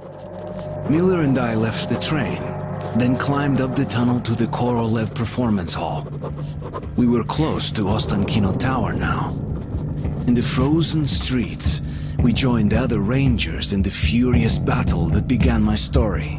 Miller and I left the train, then climbed up the tunnel to the Korolev Performance Hall. We were close to Ostankino Tower now. In the frozen streets, we joined the other Rangers in the furious battle that began my story.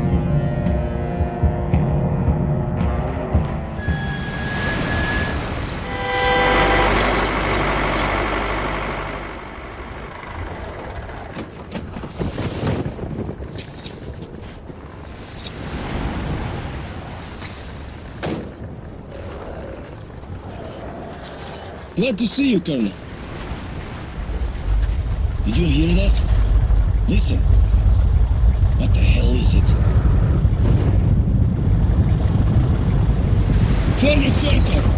Glad to see you, Colonel. Did you hear that? Listen. What the hell is it? Form a circle!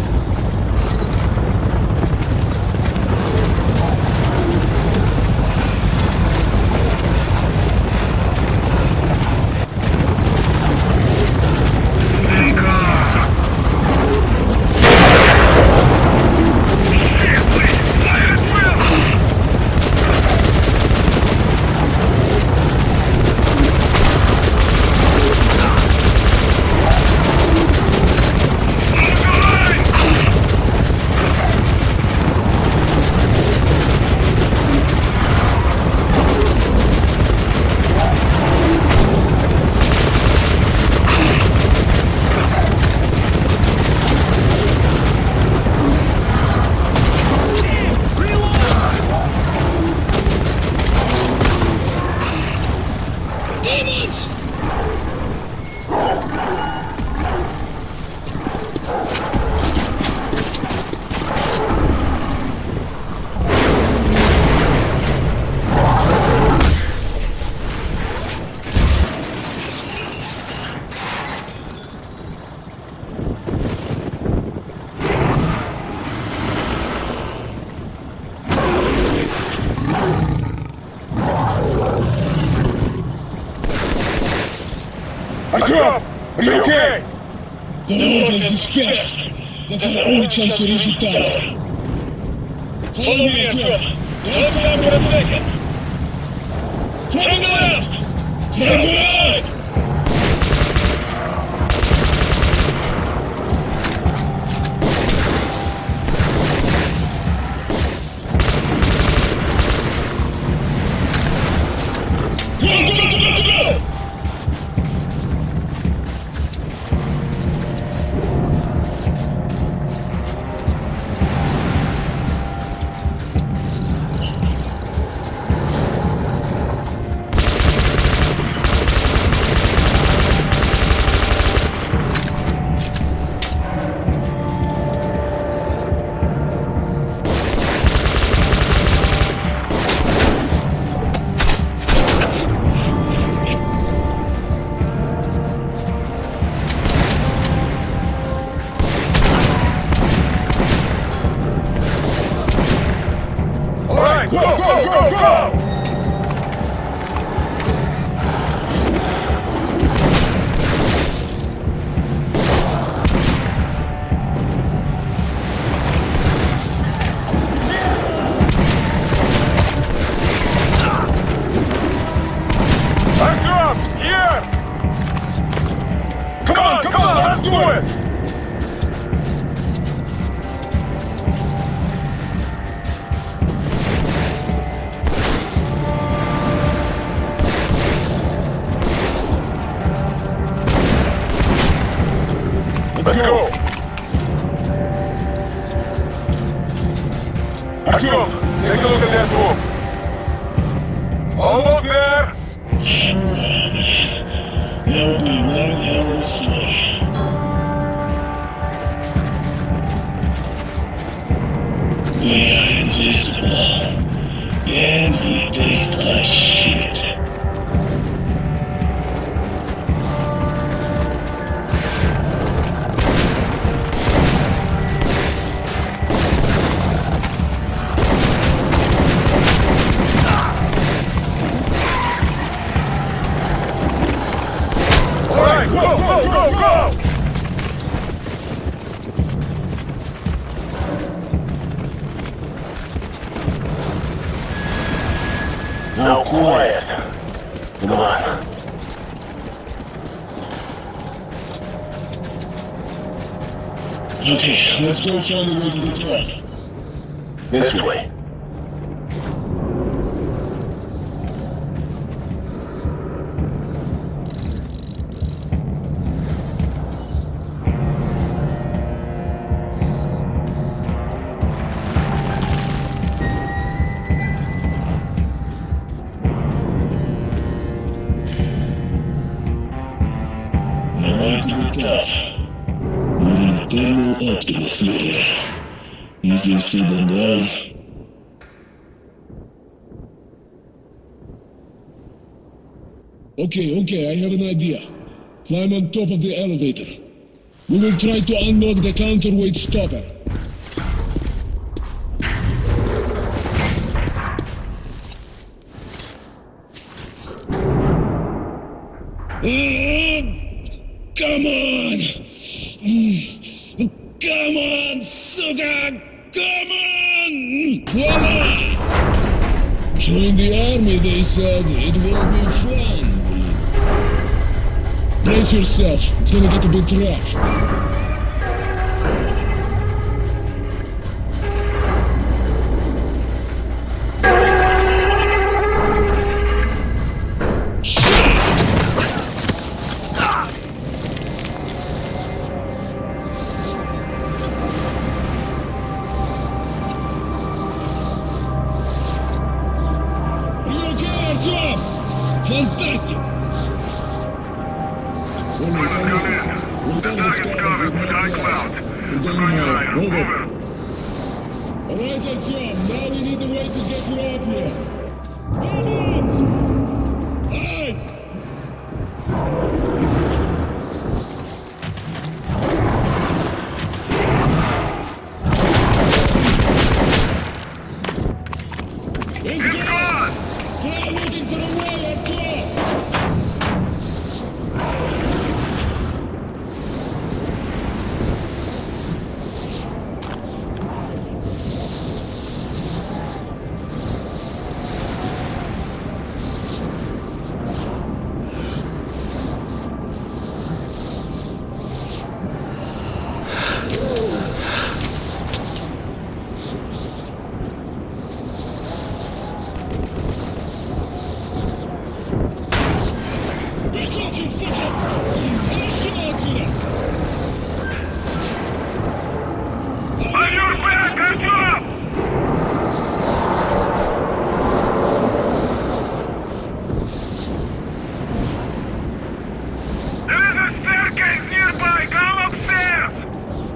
Artyom! Are you okay? The horde has dispersed. That's our only chance to reach the tower. Follow me, Artyom. Don't stop for a second. From the left! From the right! Go! Go, go, go, go! Artyom, here! Come on, let's do it! Let's go! Artyom, take a look at that room. Almost there! There'll be one hell of a story. We are invisible, and we taste like shit. Go! Now quiet. Come on. Okay, let's go find the way to the cloud. This way. Eternal optimist, Mary. Easier said than done. Okay, I have an idea. Climb on top of the elevator. We will try to unlock the counterweight stopper. Come on! Come on, sugar! Come on! Voila! Join the army, they said. It will be fun. Brace yourself. It's gonna get a bit rough. Fantastic! We will come in. The target's covered with high clouds. We're going higher. Over. Alright, Artyom. Now we need a way to get you up here. Come on! Aye! It's gone! Try looking for a way, Artyom! Staircase nearby! Come upstairs!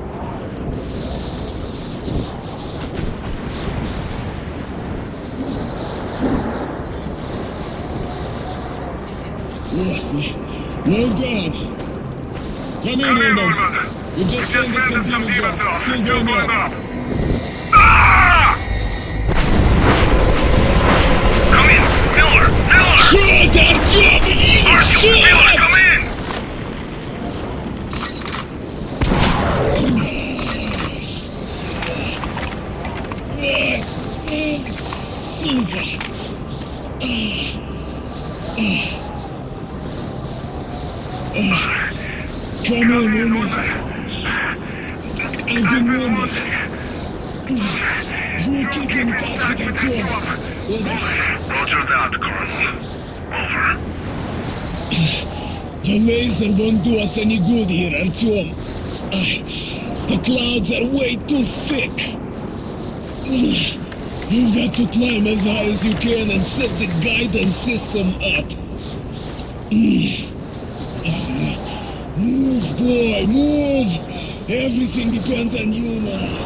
Well done! Come in, Norman! We just fended some demons off. Still going up! Ah! Come in! Miller! Miller! Shoot, Artyom! Artyom! Miller, come in! Сука! Come on, Norman! I've been wanted. You keep in touch with Artyom. Roger that, Colonel. Over. The laser won't do us any good here, Artyom. The clouds are way too thick. You've got to climb as high as you can and set the guidance system up. Move, boy, move! Everything depends on you now.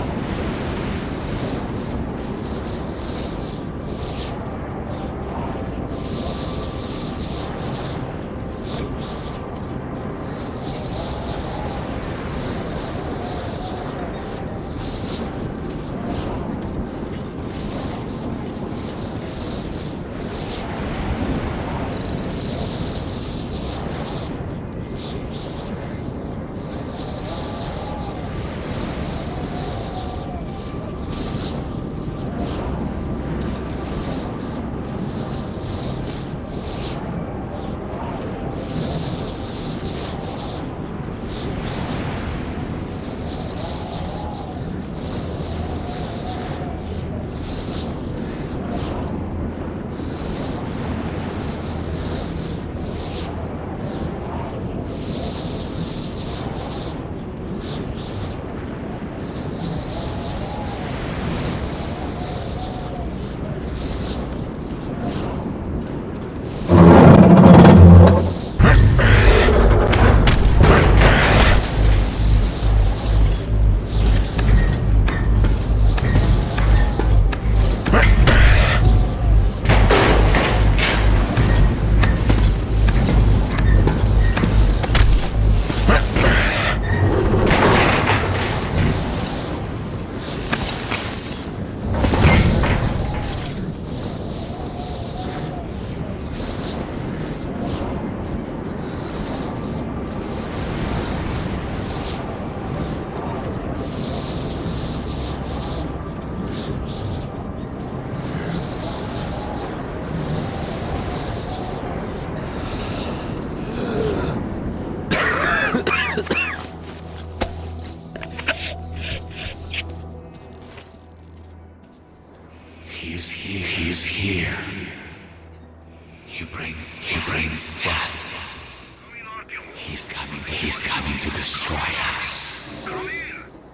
brings death. He's coming to destroy us. Come in!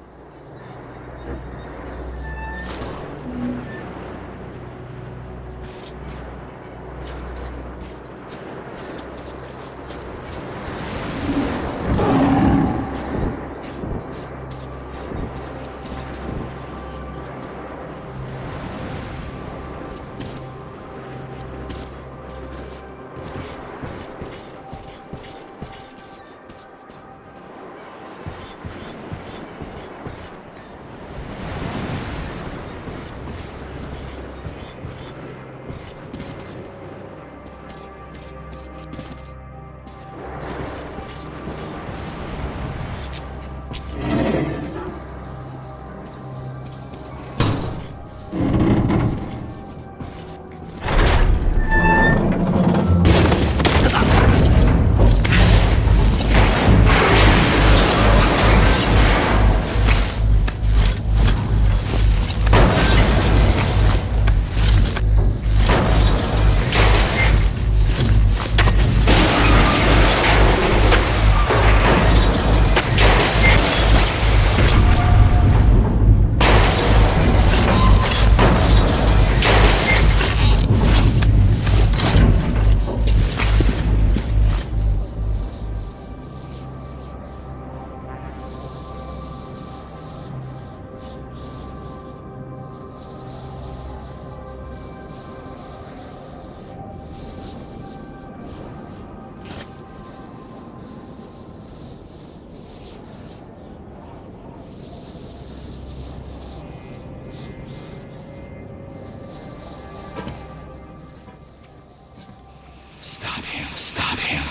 Stop him.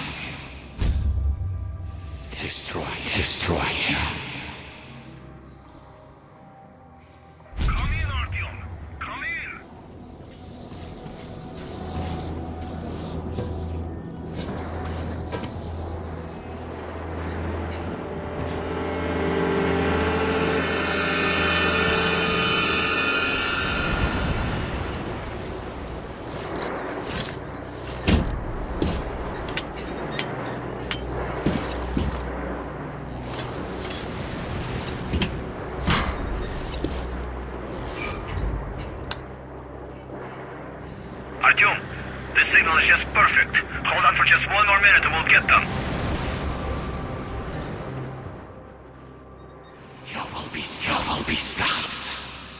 Destroy him. Come in, Artyom! Come in! Artyom, this signal is just perfect. Hold on for just one more minute and we'll get them. You will be stopped.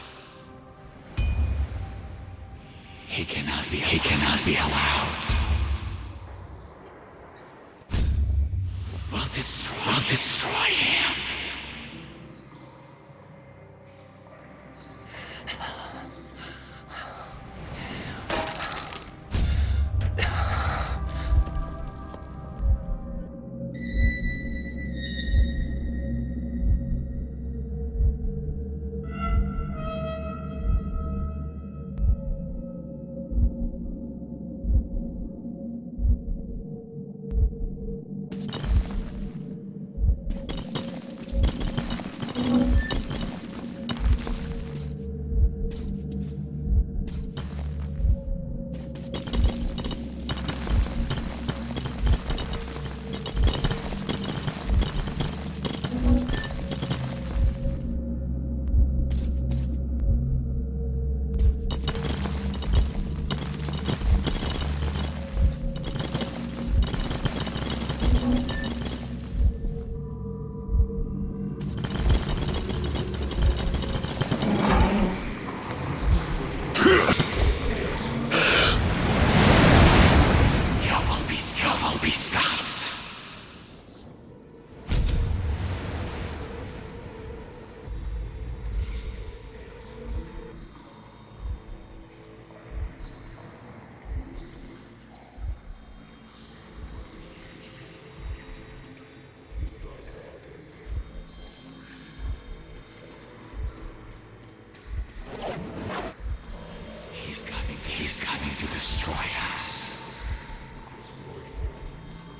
He cannot be allowed. We'll destroy him. He's coming to destroy us.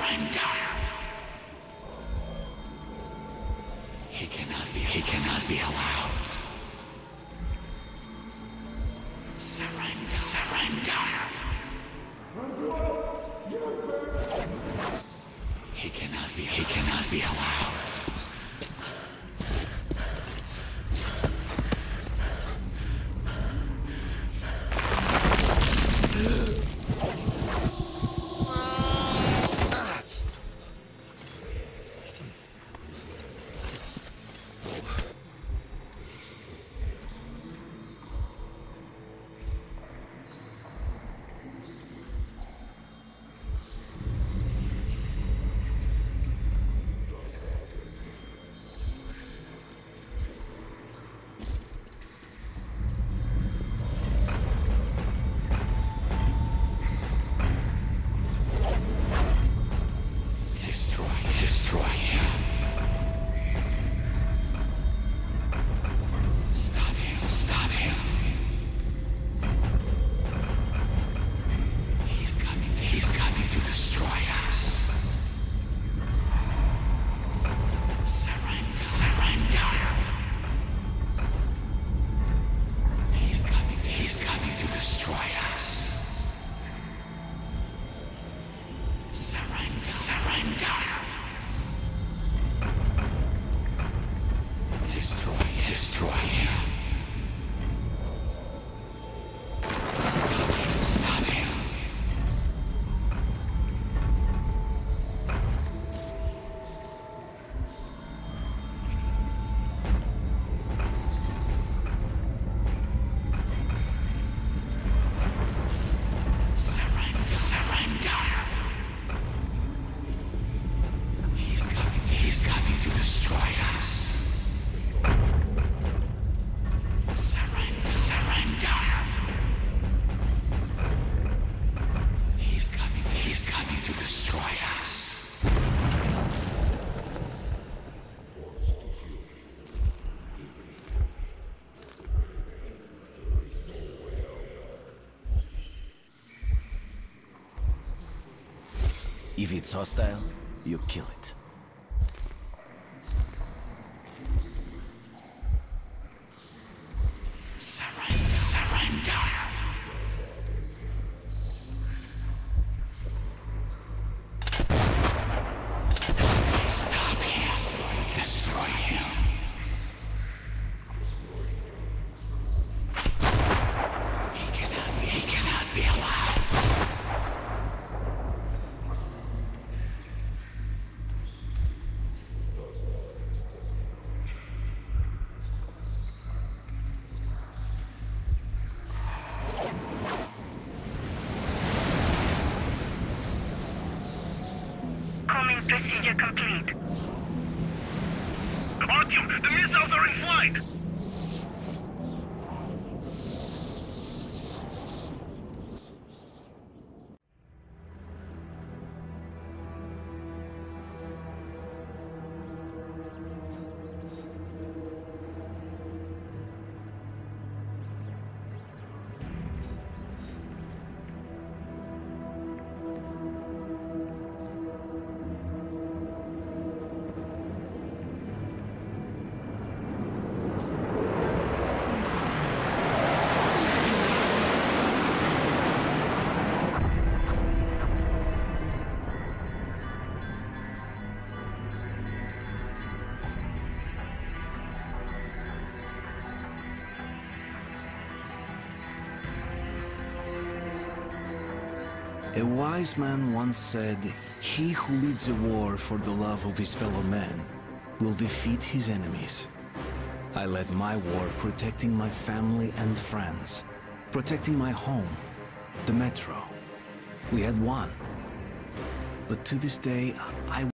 Surrender! He cannot be allowed. Surrender! He cannot be allowed. If it's hostile, you kill it. Surrender! Stop him! Destroy him! He cannot be allowed! Procedure complete. Artyom, the missiles are in flight! A wise man once said, "He who leads a war for the love of his fellow men will defeat his enemies." I led my war protecting my family and friends, protecting my home, the metro. We had won. But to this day, I